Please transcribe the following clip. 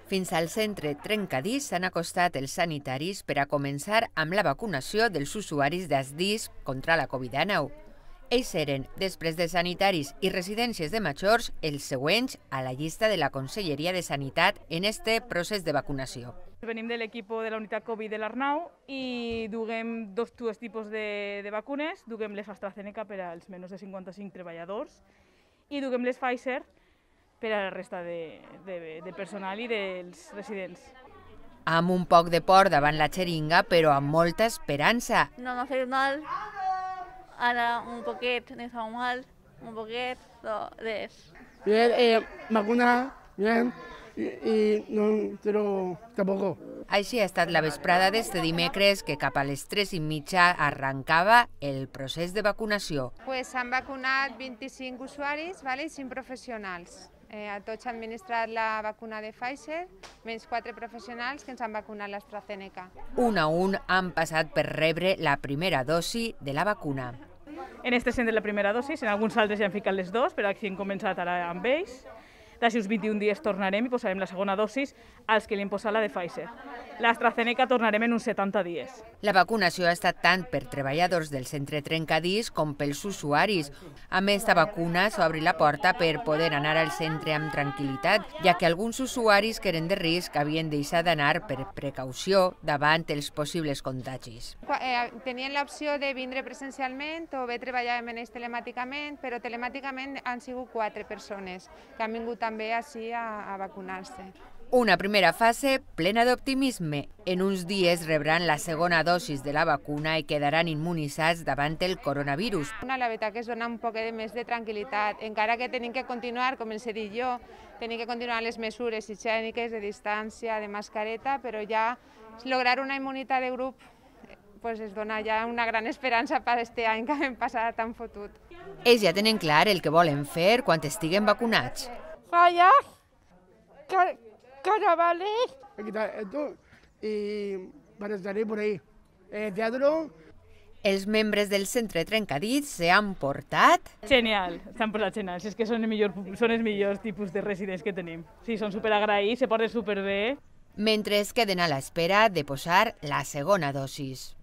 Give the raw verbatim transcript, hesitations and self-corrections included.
Fins al centre Trencadís s'han acostat els sanitaris per a començar amb la vacunació dels usuaris d'Asdís contra la Covid dinou. Ells eren, després de sanitaris i residències de majors, els següents a la llista de la Conselleria de Sanitat en este procés de vacunació. Venim de l'equip de la unitat Covid de l'Arnau i duguem dos, dos tipus de, de vacunes. Duguem les AstraZeneca per als menys de cinquanta-cinc treballadors i duguem les Pfizer per a la resta de, de, de personal i dels residents. Amb un poc de por davant la xeringa, però amb molta esperança. No m'ha fet mal, ara un poquet, me fa mal, un poquet, de... Bien, eh, vacuna, bien, y, y no, pero tampoco. Així ha estat la vesprada d'este dimecres, que cap a les tres i mitja arrencava el procés de vacunació. Pues s'han vacunat vint-i-cinc usuaris, vale, i cinc professionals. Eh, a tots s'ha administrat la vacuna de Pfizer, menys quatre professionals que ens han vacunat l'AstraZeneca. Un a un han passat per rebre la primera dosi de la vacuna. En este centre la primera dosis, en alguns altres ja han ficat les dos, però aquí hem començat ara amb ells. D'així uns vint-i-un dies tornarem i posarem la segona dosis als que li hem posat la de Pfizer. L'AstraZeneca tornarem en uns setanta dies. La vacunació ha estat tant per treballadors del centre Trencadís com pels usuaris. Amb esta vacuna s'obre la porta per poder anar al centre amb tranquil·litat, ja que alguns usuaris que eren de risc havien deixat d'anar per precaució davant els possibles contagis. Eh, tenien l'opció de vindre presencialment o bé treballàvem en ells telemàticament, però telemàticament han sigut quatre persones que han vingut també així a, a vacunar-se. Una primera fase plena d'optimisme. En uns dies rebran la segona dosis de la vacuna i quedaran immunitzats davant el coronavirus. La veritat que es dona un poc de més de tranquil·litat, encara que tenim que continuar, com els he dit jo, tenim que continuar les mesures higièniques de distància, de mascareta, però ja lograr una immunitat de grup pues es dona ja una gran esperança per aquest any que hem passat tan fotut. Ells ja tenen clar el que volen fer quan estiguen vacunats. Fallas, car carnavales, quitar esto y para estar por ahí. Eh, teatro. Els membres del centre Trencadís s'han portat... Genial, s'han portat genial. És que són, el millor, són els millors tipus de residents que tenim. Sí, són superagraïts, se porten superbé. Mentre es queden a l'espera de posar la segona dosis.